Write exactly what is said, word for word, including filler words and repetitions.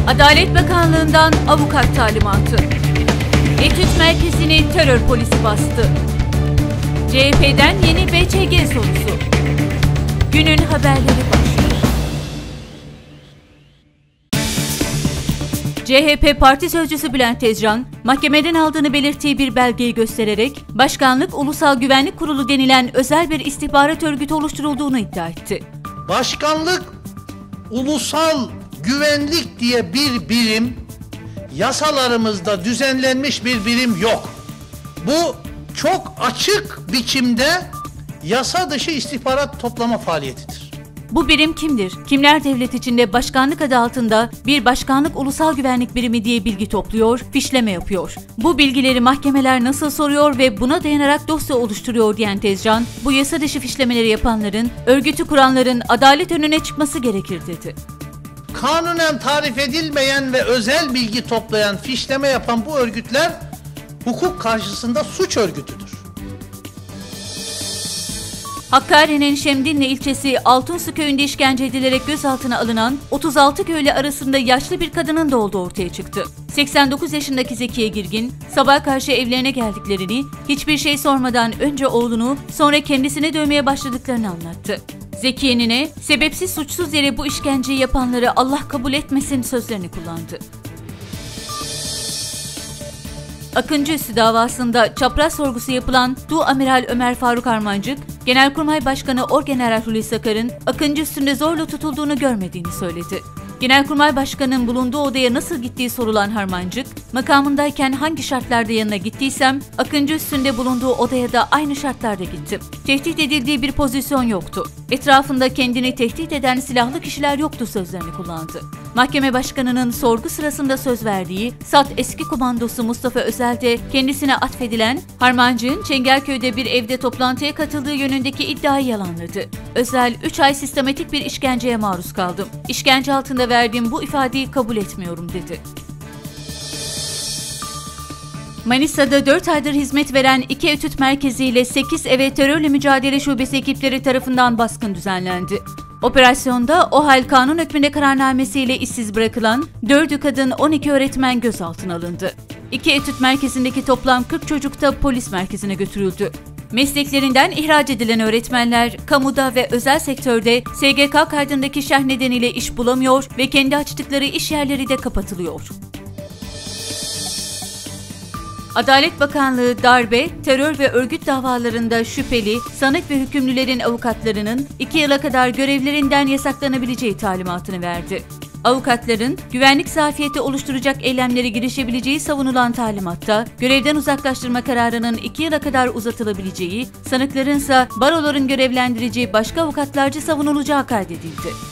Adalet Bakanlığı'ndan avukat talimatı. Etüt merkezini terör polisi bastı. C H P'den yeni B Ç G sorusu. Günün haberleri başlıyor. C H P Parti Sözcüsü Bülent Tezcan, mahkemeden aldığını belirttiği bir belgeyi göstererek, Başkanlık Ulusal Güvenlik Kurulu denilen özel bir istihbarat örgütü oluşturulduğunu iddia etti. Başkanlık Ulusal Güvenlik diye bir birim, yasalarımızda düzenlenmiş bir birim yok. Bu çok açık biçimde yasa dışı istihbarat toplama faaliyetidir. Bu birim kimdir? Kimler devlet içinde başkanlık adı altında bir başkanlık ulusal güvenlik birimi diye bilgi topluyor, fişleme yapıyor? Bu bilgileri mahkemeler nasıl soruyor ve buna dayanarak dosya oluşturuyor diyen Tezcan, bu yasa dışı fişlemeleri yapanların, örgütü kuranların adalet önüne çıkması gerekir dedi. Kanunen tarif edilmeyen ve özel bilgi toplayan, fişleme yapan bu örgütler hukuk karşısında suç örgütüdür. Hakkari'nin Şemdinli ilçesi Altunsu köyünde işkence edilerek gözaltına alınan otuz altı köylü arasında yaşlı bir kadının da olduğu ortaya çıktı. seksen dokuz yaşındaki Zekiye Girgin, sabaha karşı evlerine geldiklerini, hiçbir şey sormadan önce oğlunu, sonra kendisini dövmeye başladıklarını anlattı. Zekiye'nine, sebepsiz suçsuz yere bu işkenceyi yapanları Allah kabul etmesin sözlerini kullandı. Akıncıüstü davasında çapraz sorgusu yapılan Du Amiral Ömer Faruk Harmancık, Genelkurmay Başkanı Orgeneral Hulusi Akar'ın Akıncıüstü'nde zorla tutulduğunu görmediğini söyledi. Genelkurmay Başkanı'nın bulunduğu odaya nasıl gittiği sorulan Harmancık, makamındayken hangi şartlarda yanına gittiysem, Akıncıüstü'nde bulunduğu odaya da aynı şartlarda gittim. Tehdit edildiği bir pozisyon yoktu. Etrafında kendini tehdit eden silahlı kişiler yoktu sözlerini kullandı. Mahkeme Başkanı'nın sorgu sırasında söz verdiği S A T eski komandosu Mustafa Özel de kendisine atfedilen Harmancık'ın Çengelköy'de bir evde toplantıya katıldığı yönündeki iddiayı yalanladı. Özel, üç ay sistematik bir işkenceye maruz kaldım. İşkence altında verdiğim bu ifadeyi kabul etmiyorum dedi. Manisa'da dört aydır hizmet veren iki etüt merkezi ile sekiz eve terörle mücadele şubesi ekipleri tarafından baskın düzenlendi. Operasyonda OHAL kanun hükmünde kararnamesiyle işsiz bırakılan dördü kadın on iki öğretmen gözaltına alındı. İki etüt merkezindeki toplam kırk çocuk da polis merkezine götürüldü. Mesleklerinden ihraç edilen öğretmenler, kamuda ve özel sektörde S G K kaydındaki şerh nedeniyle iş bulamıyor ve kendi açtıkları iş yerleri de kapatılıyor. Adalet Bakanlığı darbe, terör ve örgüt davalarında şüpheli, sanık ve hükümlülerin avukatlarının iki yıla kadar görevlerinden yasaklanabileceği talimatını verdi. Avukatların güvenlik zafiyeti oluşturacak eylemlere girişebileceği savunulan talimatta, görevden uzaklaştırma kararının iki yıla kadar uzatılabileceği, sanıklarınsa baroların görevlendireceği başka avukatlarca savunulacağı kaydedildi.